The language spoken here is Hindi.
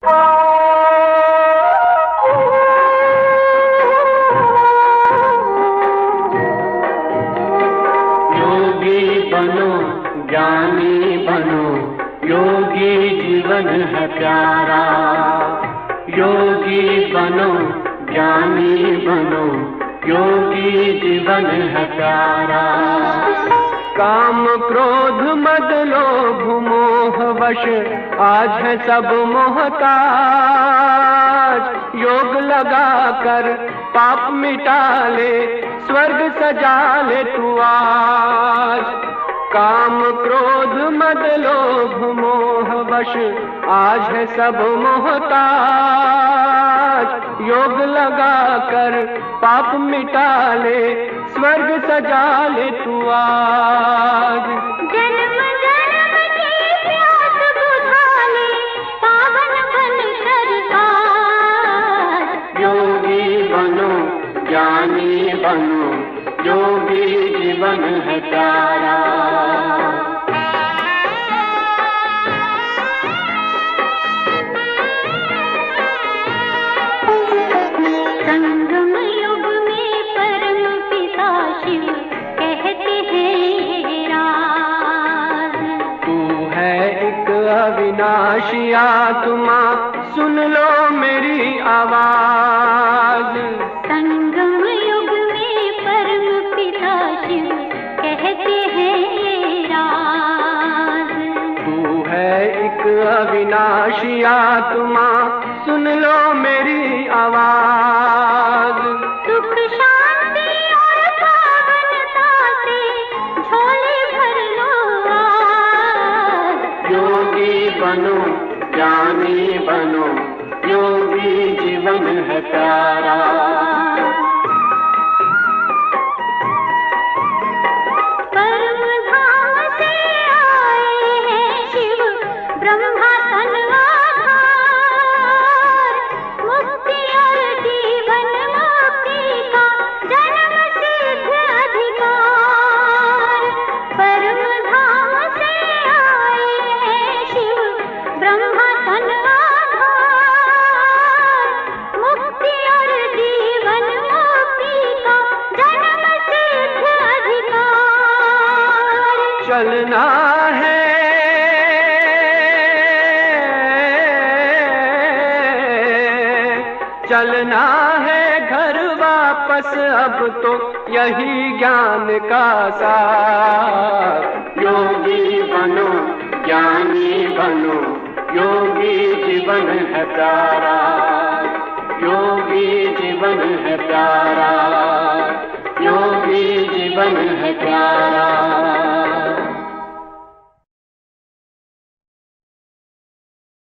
योगी बनो ज्ञानी बनो, योगी जीवन है प्यारा। योगी बनो ज्ञानी बनो, योगी जीवन है प्यारा। काम क्रोध मद लोभ मोह वश आज है सब मोहताज। योग लगा कर पाप मिटा ले, स्वर्ग सजा ले तू आज। काम क्रोध मद लोभ मोह वश आज है सब मोहताज। योग लगा कर पाप मिटा ले, स्वर्ग सजा ले तू आज। जन्म जन्म की प्यास बुझा ले, पावन बन कर आज। योगी बनो ज्ञानी बनो, योगी जीवन है प्यारा। संगम युग में परम पिता शिव कहते हैं राज। तू है एक अविनाशी आत्मा, सुन लो मेरी आवाज। संगम युग में परम पिता शिव कहते हैं राज। तू है एक अविनाशी आत्मा, सुन लो मेरी आवाज। सुख शांति और पावनता से झोले भर लो आज। योगी बनो ज्ञानी बनो, योगी जीवन है प्यारा। परम धाम से आए हैं शिव ब्रह्मा तन आधार। मुक्ति और जीवन मुक्ति का जन्म सिद्ध अधिकार। परम धाम से आए हैं शिव ब्रह्मा तन आधार। मुक्ति और जीवन मुक्ति का जन्म सिद्ध अधिकार। चलना है चलना है घर वापस, अब तो यही ज्ञान का सार। योगी बनो ज्ञानी बनो, योगी जीवन है प्यारा। योगी जीवन है प्यारा, योगी जीवन है प्यारा।